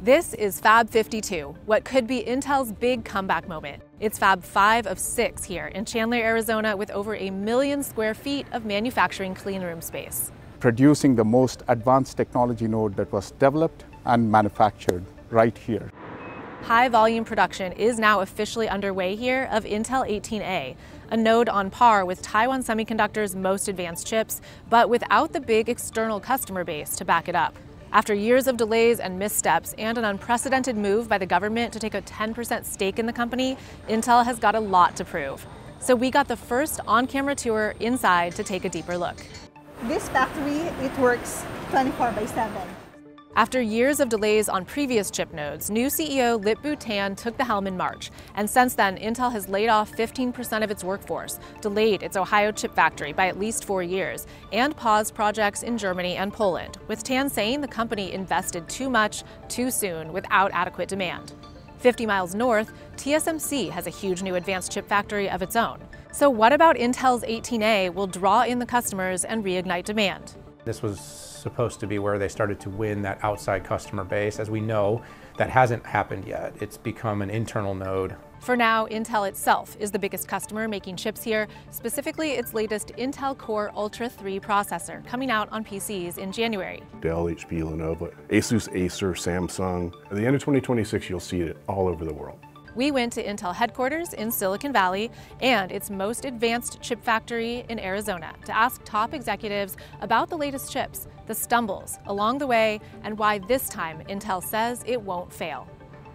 This is Fab 52, what could be Intel's big comeback moment. It's Fab 5 of 6 here in Chandler, Arizona, with over 1 million square feet of manufacturing cleanroom space. Producing the most advanced technology node that was developed and manufactured right here. High volume production is now officially underway here of Intel 18A, a node on par with Taiwan Semiconductor's most advanced chips, but without the big external customer base to back it up. After years of delays and missteps and an unprecedented move by the government to take a 10% stake in the company, Intel has got a lot to prove. So we got the first on-camera tour inside to take a deeper look. This factory, it works 24/7. After years of delays on previous chip nodes, new CEO Lip-Bu Tan took the helm in March. And since then, Intel has laid off 15% of its workforce, delayed its Ohio chip factory by at least 4 years, and paused projects in Germany and Poland, with Tan saying the company invested too much, too soon, without adequate demand. 50 miles north, TSMC has a huge new advanced chip factory of its own. So what about Intel's 18A will draw in the customers and reignite demand? This was supposed to be where they started to win that outside customer base. As we know, that hasn't happened yet. It's become an internal node. For now, Intel itself is the biggest customer making chips here, specifically its latest Intel Core Ultra 3 processor, coming out on PCs in January. Dell, HP, Lenovo, Asus, Acer, Samsung. At the end of 2026, you'll see it all over the world. We went to Intel headquarters in Silicon Valley and its most advanced chip factory in Arizona to ask top executives about the latest chips, the stumbles along the way, and why this time Intel says it won't fail.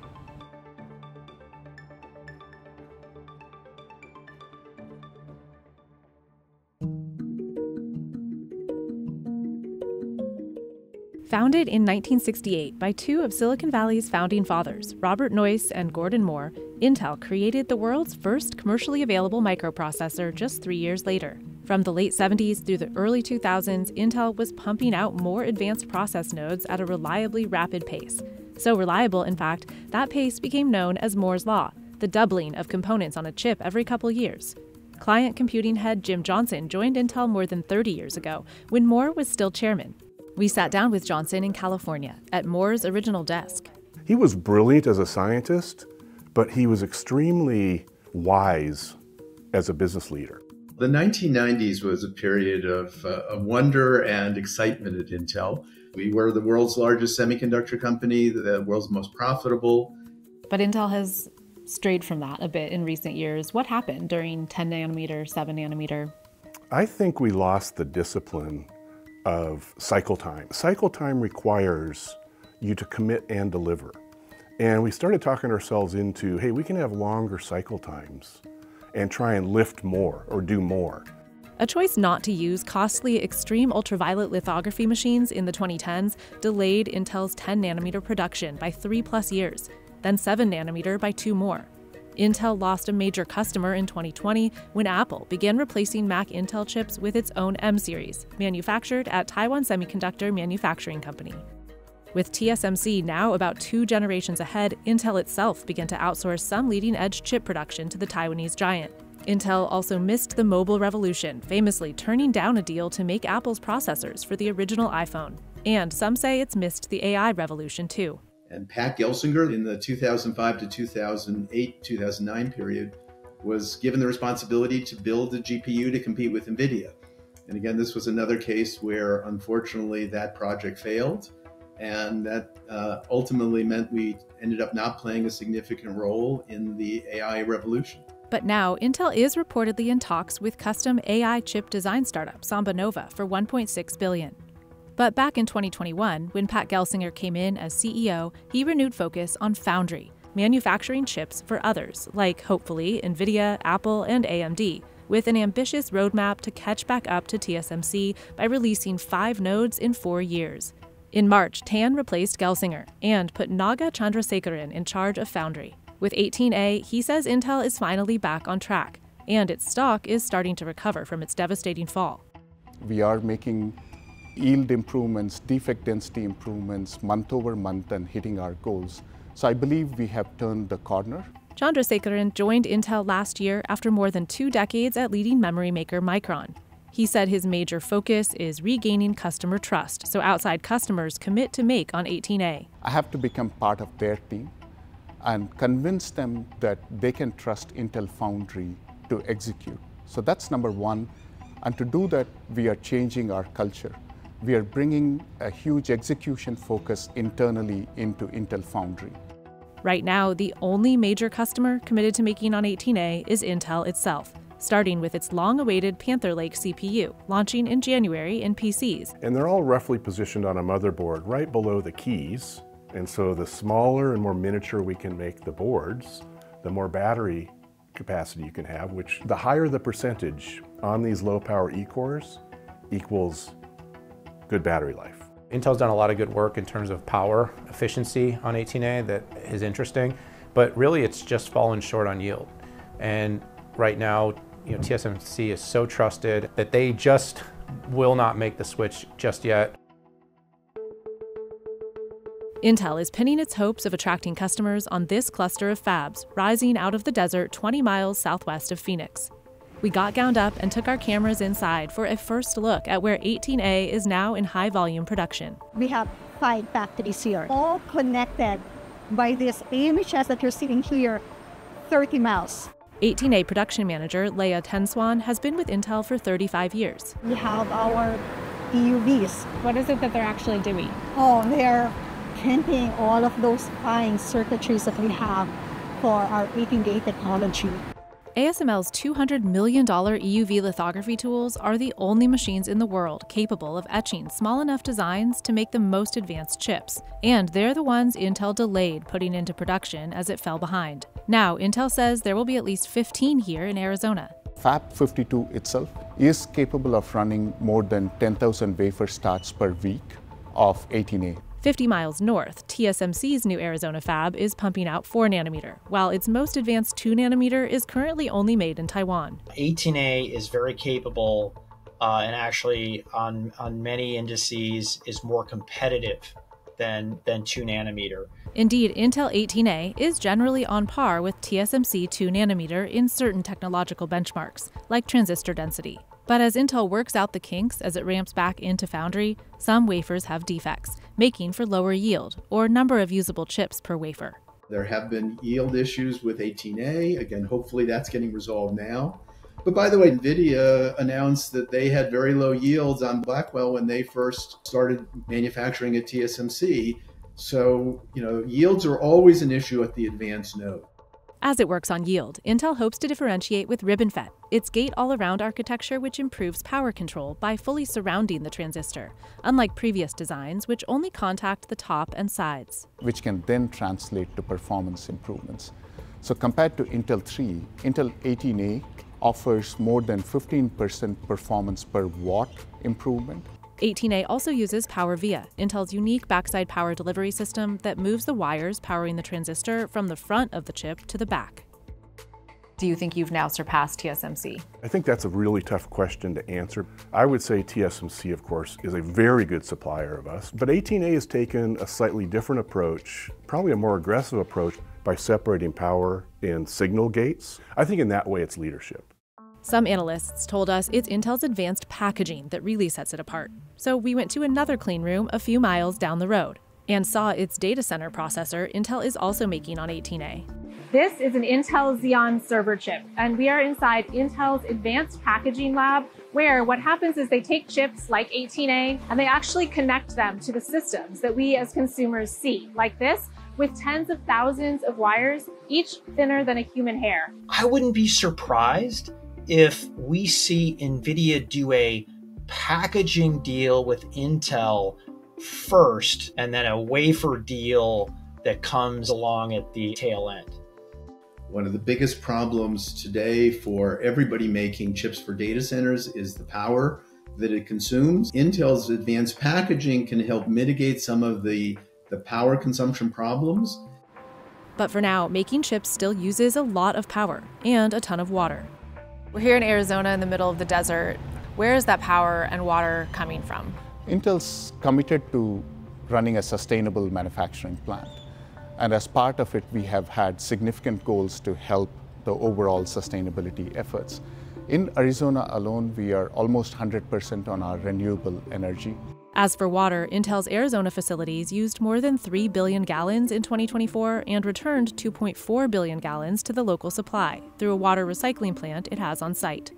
Founded in 1968 by two of Silicon Valley's founding fathers, Robert Noyce and Gordon Moore, Intel created the world's first commercially available microprocessor just 3 years later. From the late 70s through the early 2000s, Intel was pumping out more advanced process nodes at a reliably rapid pace. So reliable, in fact, that pace became known as Moore's Law, the doubling of components on a chip every couple years. Client computing head Jim Johnson joined Intel more than 30 years ago, when Moore was still chairman. We sat down with Johnson in California at Moore's original desk. He was brilliant as a scientist, but he was extremely wise as a business leader. The 1990s was a period of wonder and excitement at Intel. We were the world's largest semiconductor company, the world's most profitable. But Intel has strayed from that a bit in recent years. What happened during 10 nanometer, 7 nanometer? I think we lost the discipline of cycle time. Cycle time requires you to commit and deliver. And we started talking ourselves into, hey, we can have longer cycle times and try and lift more or do more. A choice not to use costly extreme ultraviolet lithography machines in the 2010s delayed Intel's 10 nanometer production by 3+ years, then 7 nanometer by 2 more. Intel lost a major customer in 2020 when Apple began replacing Mac Intel chips with its own M series, manufactured at Taiwan Semiconductor Manufacturing Company. With TSMC now about 2 generations ahead, Intel itself began to outsource some leading-edge chip production to the Taiwanese giant. Intel also missed the mobile revolution, famously turning down a deal to make Apple's processors for the original iPhone. And some say it's missed the AI revolution too. And Pat Gelsinger, in the 2005 to 2008, 2009 period, was given the responsibility to build a GPU to compete with Nvidia. And again, this was another case where, unfortunately, that project failed. And that ultimately meant we ended up not playing a significant role in the AI revolution. But now, Intel is reportedly in talks with custom AI chip design startup Samba Nova for $1.6 billion. But back in 2021, when Pat Gelsinger came in as CEO, he renewed focus on foundry, manufacturing chips for others, like, hopefully, Nvidia, Apple, and AMD, with an ambitious roadmap to catch back up to TSMC by releasing 5 nodes in 4 years. In March, Tan replaced Gelsinger and put Naga Chandrasekaran in charge of foundry. With 18A, he says Intel is finally back on track, and its stock is starting to recover from its devastating fall. We are making yield improvements, defect density improvements month over month and hitting our goals. So I believe we have turned the corner. Chandrasekaran joined Intel last year after more than 2 decades at leading memory maker Micron. He said his major focus is regaining customer trust, so outside customers commit to make on 18A. I have to become part of their team and convince them that they can trust Intel Foundry to execute. So that's number one. And to do that, we are changing our culture. We are bringing a huge execution focus internally into Intel Foundry. Right now, the only major customer committed to making on 18A is Intel itself, starting with its long-awaited Panther Lake CPU, launching in January in PCs. And they're all roughly positioned on a motherboard right below the keys. And so the smaller and more miniature we can make the boards, the more battery capacity you can have, which the higher the percentage on these low-power E-cores equals good battery life. Intel's done a lot of good work in terms of power efficiency on 18A that is interesting, but really it's just fallen short on yield. And right now, TSMC is so trusted that they just will not make the switch just yet. Intel is pinning its hopes of attracting customers on this cluster of fabs, rising out of the desert 20 miles southwest of Phoenix. We got gowned up and took our cameras inside for a first look at where 18A is now in high-volume production. We have 5 factories here, all connected by this AMHS that you're seeing here, 30 miles. 18A production manager Leah Tenswan has been with Intel for 35 years. We have our EUVs. What is it that they're actually doing? Oh, they're printing all of those fine circuitries that we have for our 18A technology. ASML's $200 million EUV lithography tools are the only machines in the world capable of etching small enough designs to make the most advanced chips. And they're the ones Intel delayed putting into production as it fell behind. Now, Intel says there will be at least 15 here in Arizona. Fab 52 itself is capable of running more than 10,000 wafer starts per week of 18A. 50 miles north, TSMC's new Arizona fab is pumping out 4 nanometer, while its most advanced 2 nanometer is currently only made in Taiwan. 18A is very capable and actually on many indices is more competitive than 2 nanometer. Indeed, Intel 18A is generally on par with TSMC 2 nanometer in certain technological benchmarks, like transistor density. But as Intel works out the kinks as it ramps back into foundry, some wafers have defects, making for lower yield or number of usable chips per wafer. There have been yield issues with 18A. Again, hopefully that's getting resolved now. But by the way, Nvidia announced that they had very low yields on Blackwell when they first started manufacturing at TSMC. So, yields are always an issue at the advanced node. As it works on yield, Intel hopes to differentiate with RibbonFET, its gate-all-around architecture which improves power control by fully surrounding the transistor, unlike previous designs which only contact the top and sides. Which can then translate to performance improvements. So compared to Intel 3, Intel 18A offers more than 15% performance per watt improvement. 18A also uses PowerVia, Intel's unique backside power delivery system that moves the wires powering the transistor from the front of the chip to the back. Do you think you've now surpassed TSMC? I think that's a really tough question to answer. I would say TSMC, of course, is a very good supplier of us, but 18A has taken a slightly different approach, probably a more aggressive approach, by separating power in signal gates. I think in that way it's leadership. Some analysts told us it's Intel's advanced packaging that really sets it apart. So we went to another clean room a few miles down the road and saw its data center processor Intel is also making on 18A. This is an Intel Xeon server chip, and we are inside Intel's advanced packaging lab, where what happens is they take chips like 18A and they actually connect them to the systems that we as consumers see, like this, with tens of thousands of wires, each thinner than a human hair. I wouldn't be surprised if we see Nvidia do a packaging deal with Intel first and then a wafer deal that comes along at the tail end. One of the biggest problems today for everybody making chips for data centers is the power that it consumes. Intel's advanced packaging can help mitigate some of the power consumption problems. But for now, making chips still uses a lot of power and a ton of water. We're here in Arizona in the middle of the desert. Where is that power and water coming from? Intel's committed to running a sustainable manufacturing plant. And as part of it, we have had significant goals to help the overall sustainability efforts. In Arizona alone, we are almost 100% on our renewable energy. As for water, Intel's Arizona facilities used more than 3 billion gallons in 2024 and returned 2.4 billion gallons to the local supply through a water recycling plant it has on site.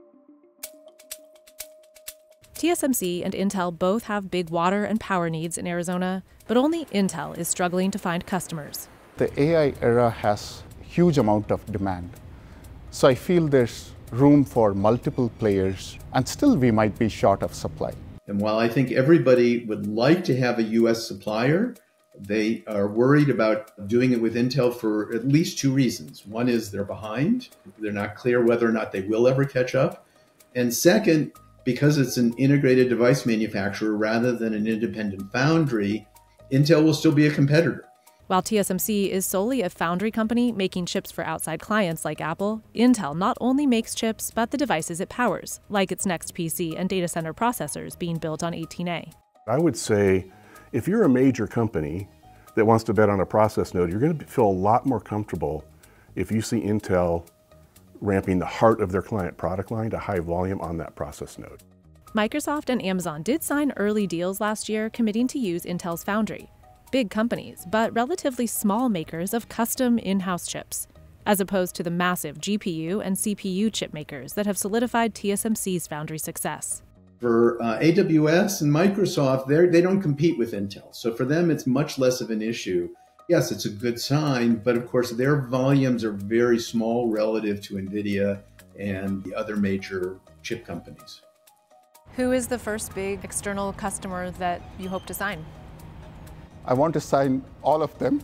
TSMC and Intel both have big water and power needs in Arizona, but only Intel is struggling to find customers. The AI era has a huge amount of demand. So I feel there's room for multiple players, and still we might be short of supply. And while I think everybody would like to have a US supplier, they are worried about doing it with Intel for at least two reasons. One is they're behind. They're not clear whether or not they will ever catch up. And second, because it's an integrated device manufacturer rather than an independent foundry, Intel will still be a competitor. While TSMC is solely a foundry company making chips for outside clients like Apple, Intel not only makes chips, but the devices it powers, like its next PC and data center processors being built on 18A. I would say if you're a major company that wants to bet on a process node, you're going to feel a lot more comfortable if you see Intel ramping the heart of their client product line to high volume on that process node. Microsoft and Amazon did sign early deals last year committing to use Intel's foundry. Big companies, but relatively small makers of custom in-house chips, as opposed to the massive GPU and CPU chip makers that have solidified TSMC's foundry success. For AWS and Microsoft, they don't compete with Intel. So for them, it's much less of an issue. Yes, it's a good sign, but of course their volumes are very small relative to Nvidia and the other major chip companies. Who is the first big external customer that you hope to sign? I want to sign all of them,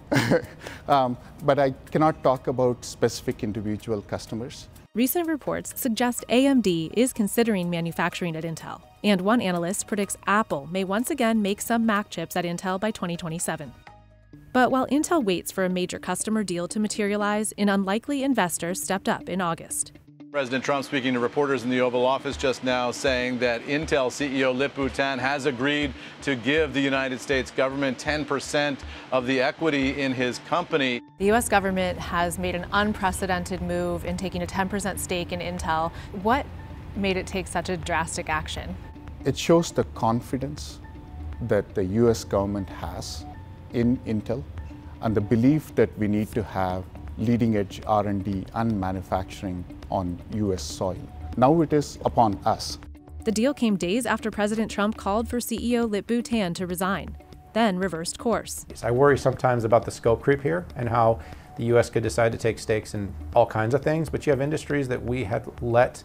but I cannot talk about specific individual customers. Recent reports suggest AMD is considering manufacturing at Intel, and one analyst predicts Apple may once again make some Mac chips at Intel by 2027. But while Intel waits for a major customer deal to materialize, an unlikely investor stepped up in August. President Trump speaking to reporters in the Oval Office just now, saying that Intel CEO Lip-Bu Tan has agreed to give the United States government 10% of the equity in his company. The U.S. government has made an unprecedented move in taking a 10% stake in Intel. What made it take such a drastic action? It shows the confidence that the U.S. government has in Intel and the belief that we need to have leading-edge R&D and manufacturing on U.S. soil. Now it is upon us. The deal came days after President Trump called for CEO Lip-Bu Tan to resign, then reversed course. I worry sometimes about the scope creep here and how the U.S. could decide to take stakes in all kinds of things, but you have industries that we had let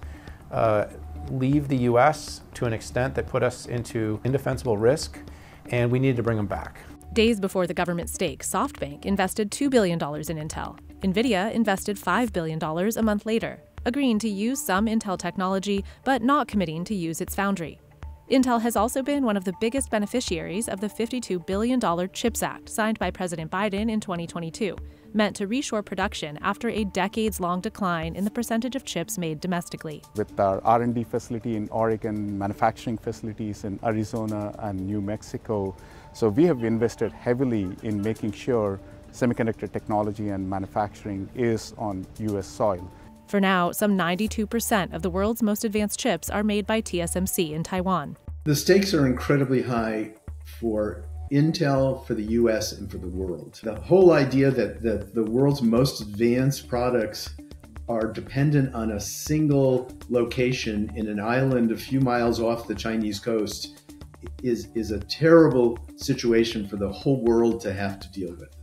leave the U.S. to an extent that put us into indefensible risk, and we needed to bring them back. Days before the government stake, SoftBank invested $2 billion in Intel. Nvidia invested $5 billion a month later, agreeing to use some Intel technology, but not committing to use its foundry. Intel has also been one of the biggest beneficiaries of the $52 billion CHIPS Act signed by President Biden in 2022, meant to reshore production after a decades-long decline in the percentage of chips made domestically. With our R&D facility in Oregon, manufacturing facilities in Arizona and New Mexico, so we have invested heavily in making sure semiconductor technology and manufacturing is on U.S. soil. For now, some 92% of the world's most advanced chips are made by TSMC in Taiwan. The stakes are incredibly high for Intel, for the US, and for the world. The whole idea that the world's most advanced products are dependent on a single location in an island a few miles off the Chinese coast is a terrible situation for the whole world to have to deal with.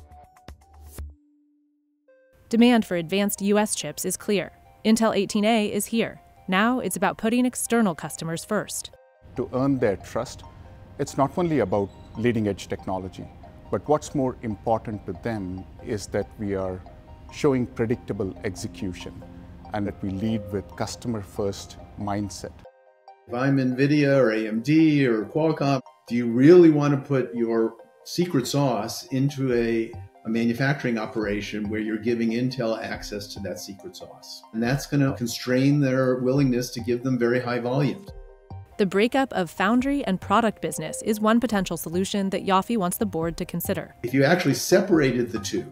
Demand for advanced U.S. chips is clear. Intel 18A is here. Now it's about putting external customers first. To earn their trust, it's not only about leading-edge technology, but what's more important to them is that we are showing predictable execution and that we lead with customer-first mindset. If I'm Nvidia or AMD or Qualcomm, do you really want to put your secret sauce into a manufacturing operation where you're giving Intel access to that secret sauce? And that's going to constrain their willingness to give them very high volumes. The breakup of foundry and product business is one potential solution that Yaffe wants the board to consider. If you actually separated the two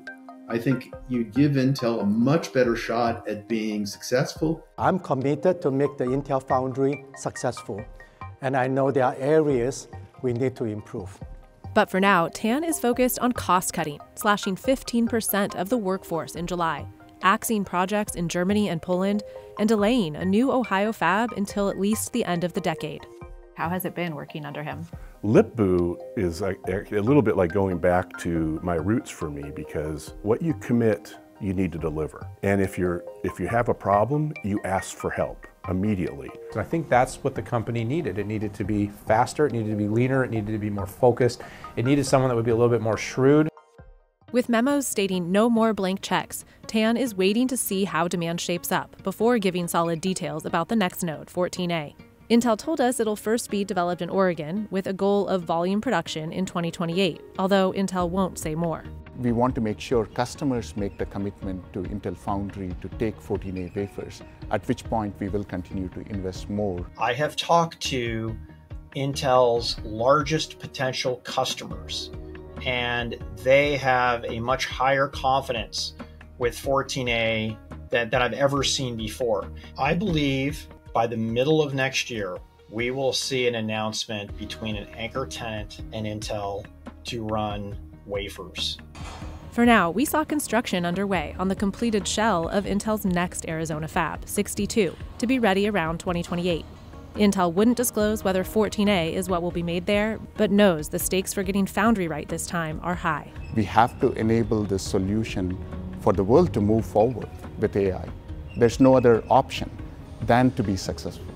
I think you give Intel a much better shot at being successful. I'm committed to make the Intel Foundry successful, and I know there are areas we need to improve. But for now, Tan is focused on cost cutting, slashing 15% of the workforce in July, axing projects in Germany and Poland, and delaying a new Ohio fab until at least the end of the decade. How has it been working under him? Lip-Bu is a little bit like going back to my roots for me, because what you commit, you need to deliver. And if you have a problem, you ask for help immediately. So I think that's what the company needed. It needed to be faster, it needed to be leaner, it needed to be more focused, it needed someone that would be a little bit more shrewd. With memos stating no more blank checks, Tan is waiting to see how demand shapes up before giving solid details about the next node, 14A. Intel told us it'll first be developed in Oregon with a goal of volume production in 2028, although Intel won't say more. We want to make sure customers make the commitment to Intel Foundry to take 14A wafers, at which point we will continue to invest more. I have talked to Intel's largest potential customers, and they have a much higher confidence with 14A than I've ever seen before. I believe by the middle of next year, we will see an announcement between an anchor tenant and Intel to run wafers. For now, we saw construction underway on the completed shell of Intel's next Arizona fab, 62, to be ready around 2028. Intel wouldn't disclose whether 14A is what will be made there, but knows the stakes for getting foundry right this time are high. We have to enable this solution for the world to move forward with AI. There's no other option than to be successful.